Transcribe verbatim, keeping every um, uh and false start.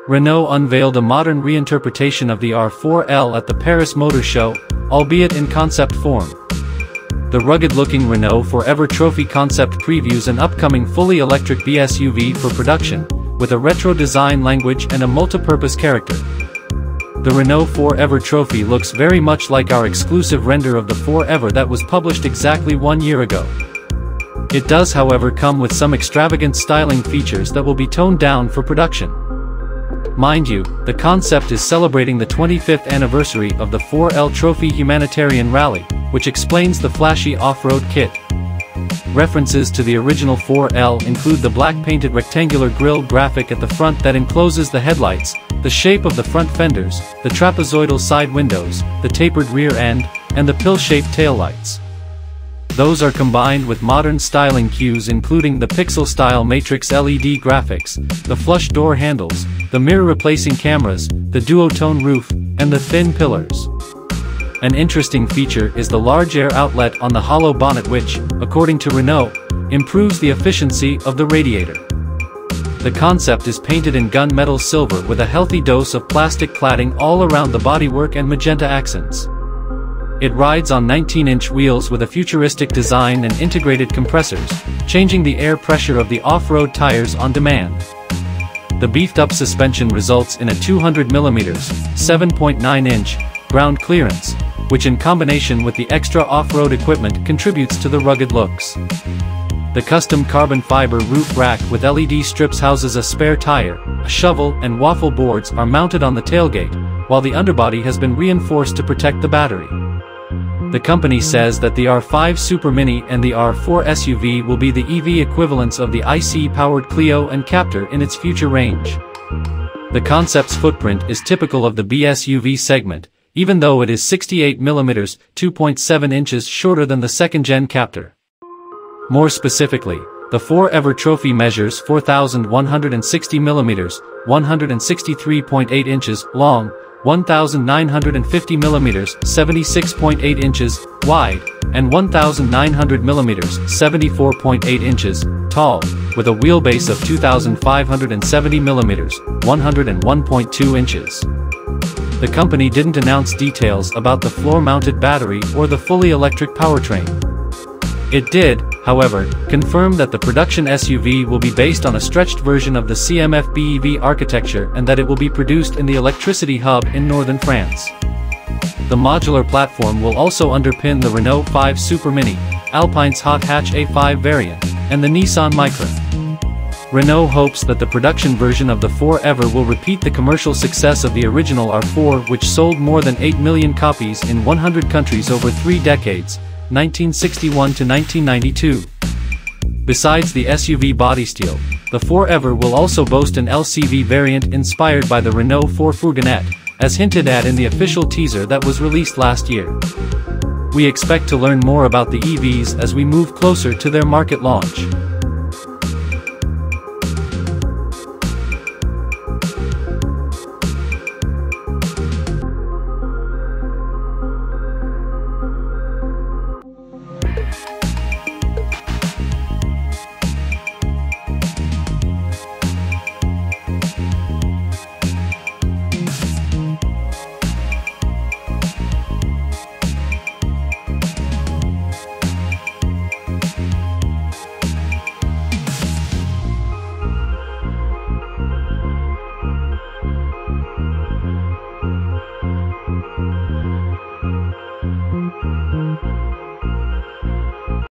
Renault unveiled a modern reinterpretation of the R four L at the Paris Motor Show, albeit in concept form. The rugged-looking Renault four Ever Trophy concept previews an upcoming fully electric B S U V for production, with a retro design language and a multi-purpose character. The Renault four Ever Trophy looks very much like our exclusive render of the four Ever that was published exactly one year ago. It does however come with some extravagant styling features that will be toned down for production. Mind you, the concept is celebrating the twenty-fifth anniversary of the four L Trophy Humanitarian Rally, which explains the flashy off-road kit. References to the original four L include the black-painted rectangular grille graphic at the front that encloses the headlights, the shape of the front fenders, the trapezoidal side windows, the tapered rear end, and the pill-shaped taillights. Those are combined with modern styling cues including the pixel-style matrix L E D graphics, the flush door handles, the mirror-replacing cameras, the duotone roof, and the thin pillars. An interesting feature is the large air outlet on the hollow bonnet which, according to Renault, improves the efficiency of the radiator. The concept is painted in gunmetal silver with a healthy dose of plastic cladding all around the bodywork and magenta accents. It rides on nineteen inch wheels with a futuristic design and integrated compressors, changing the air pressure of the off-road tires on demand. The beefed-up suspension results in a two hundred millimeter (seven point nine inch) ground clearance, which in combination with the extra off-road equipment contributes to the rugged looks. The custom carbon fiber roof rack with L E D strips houses a spare tire, a shovel and waffle boards are mounted on the tailgate, while the underbody has been reinforced to protect the battery. The company says that the R five Super Mini and the R four S U V will be the E V equivalents of the I C-powered Clio and Captur in its future range. The concept's footprint is typical of the B S U V segment, even though it is sixty-eight millimeters (two point seven inches) shorter than the second-gen Captur. More specifically, the four Ever Trophy measures four thousand one hundred sixty millimeters (one hundred sixty-three point eight inches) long, one thousand nine hundred fifty millimeters (seventy-six point eight inches) wide, and one thousand nine hundred millimeters (seventy-four point eight inches) tall, with a wheelbase of two thousand five hundred seventy millimeters (one hundred one point two inches). The company didn't announce details about the floor-mounted battery or the fully electric powertrain. It did, however, confirm that the production S U V will be based on a stretched version of the C M F B E V architecture and that it will be produced in the electricity hub in northern France. The modular platform will also underpin the Renault five Super Mini, Alpine's hot hatch A five variant, and the Nissan Micra. Renault hopes that the production version of the four Ever will repeat the commercial success of the original R four, which sold more than eight million copies in one hundred countries over three decades, nineteen sixty-one to nineteen ninety-two. Besides the S U V body steel, the four Ever will also boast an L C V variant inspired by the Renault four Fourgonette, as hinted at in the official teaser that was released last year. We expect to learn more about the E Vs as we move closer to their market launch.